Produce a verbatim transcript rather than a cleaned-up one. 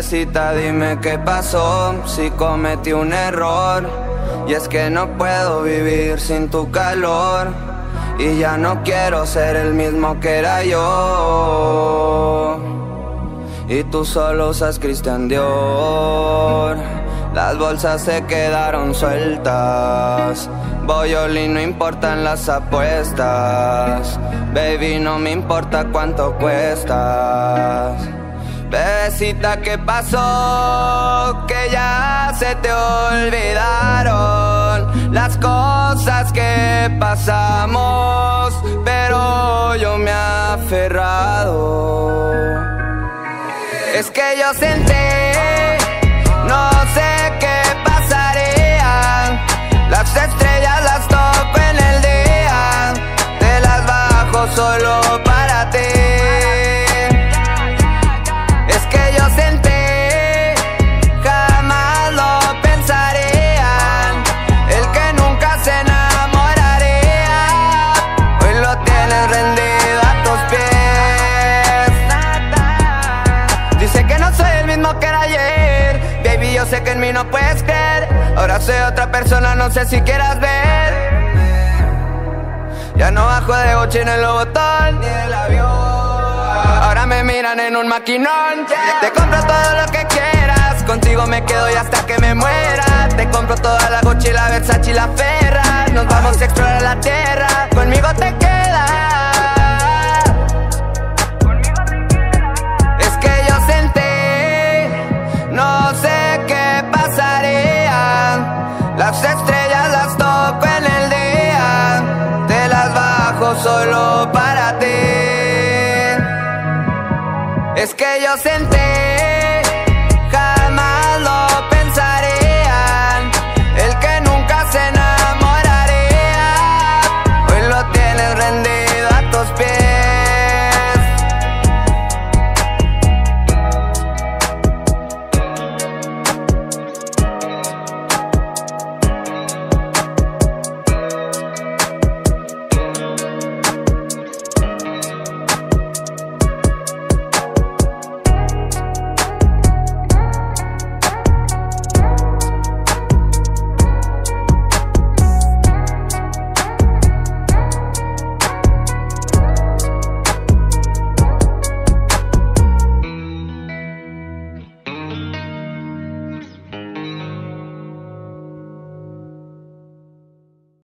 Bebecita, dime qué pasó, si cometí un error. Y es que no puedo vivir sin tu calor, y ya no quiero ser el mismo que era yo. Y tú solo usas Christian Dior, las bolsas se quedaron sueltas. Boyolín, no importan las apuestas. Baby, no me importa cuánto cuestas. Bebecita, ¿qué pasó? Que ya se te olvidaron las cosas que pasamos, pero yo me he aferrado. Es que yo senté, no sé qué pasaría. Las estrellas las toco en el día, te las bajo solo para ti. Es que yo senté, jamás lo pensaría. El que nunca se enamoraría, hoy lo tienes rendido a tus pies. Dice que no soy el mismo que era ayer. Baby, yo sé que en mí no puedes creer. Ahora soy otra persona, no sé si quieras ver. Ya no bajo de ocho en el Lobotón ni el avión. Ahora me miran en un maquinón. Te compro todo lo que quieras, contigo me quedo y hasta que me muera. Te compro toda la Gucci, la Versace y la Ferra. Nos vamos a explorar la tierra, conmigo te quedas. Es que yo senté, no sé qué pasaría. Las estrellas las toco en el día, te las bajo solo para ti. Es que yo senté